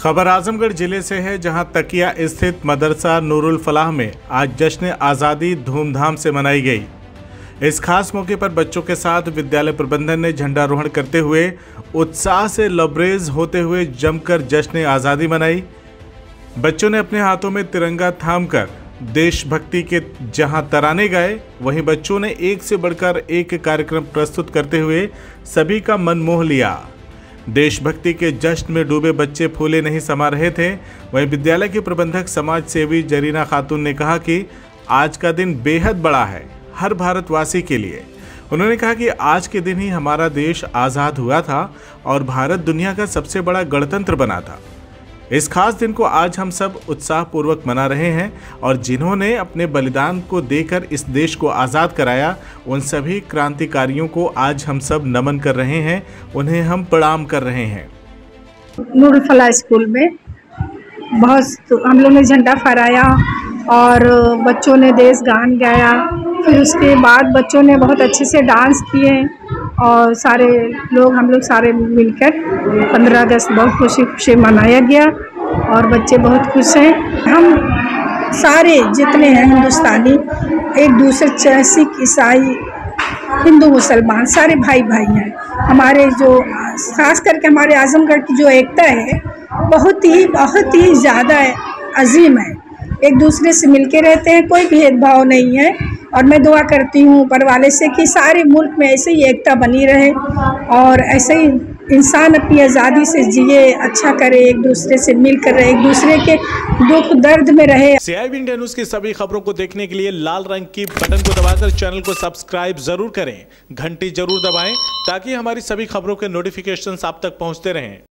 खबर आजमगढ़ जिले से है, जहां तकिया स्थित मदरसा नूरुल फलाह में आज जश्न आज़ादी धूमधाम से मनाई गई। इस खास मौके पर बच्चों के साथ विद्यालय प्रबंधन ने झंडारोहण करते हुए उत्साह से लबरेज होते हुए जमकर जश्न आज़ादी मनाई। बच्चों ने अपने हाथों में तिरंगा थामकर देशभक्ति के जहां तराने गाए, वहीं बच्चों ने एक से बढ़कर एक कार्यक्रम प्रस्तुत करते हुए सभी का मन मोह लिया। देशभक्ति के जश्न में डूबे बच्चे फूले नहीं समा रहे थे। वहीं विद्यालय के प्रबंधक समाज सेवी जरीना खातून ने कहा कि आज का दिन बेहद बड़ा है हर भारतवासी के लिए। उन्होंने कहा कि आज के दिन ही हमारा देश आज़ाद हुआ था और भारत दुनिया का सबसे बड़ा गणतंत्र बना था। इस खास दिन को आज हम सब उत्साहपूर्वक मना रहे हैं और जिन्होंने अपने बलिदान को देकर इस देश को आज़ाद कराया, उन सभी क्रांतिकारियों को आज हम सब नमन कर रहे हैं, उन्हें हम प्रणाम कर रहे हैं। नूरुल फलाह स्कूल में बहुत हम लोग ने झंडा फहराया और बच्चों ने देश गान गाया। फिर उसके बाद बच्चों ने बहुत अच्छे से डांस किए और सारे लोग हम लोग सारे मिलकर 15 अगस्त बहुत खुशी से मनाया गया और बच्चे बहुत खुश हैं। हम सारे जितने हैं हिंदुस्तानी, एक दूसरे चाहे सिख ईसाई हिंदू मुसलमान सारे भाई भाई हैं। हमारे जो खास करके हमारे आजमगढ़ की जो एकता है बहुत ही ज़्यादा अजीम है। एक दूसरे से मिलके रहते हैं, कोई भेदभाव नहीं है और मैं दुआ करती हूँ ऊपर वाले से कि सारे मुल्क में ऐसे ही एकता बनी रहे और ऐसे ही इंसान अपनी आज़ादी से जिए, अच्छा करे, एक दूसरे से मिलकर रहे, एक दूसरे के दुख दर्द में रहे। CIB इंडिया न्यूज़ की सभी खबरों को देखने के लिए लाल रंग की बटन को दबाकर चैनल को सब्सक्राइब जरूर करें, घंटी जरूर दबाएं ताकि हमारी सभी खबरों के नोटिफिकेशंस आप तक पहुंचते रहें।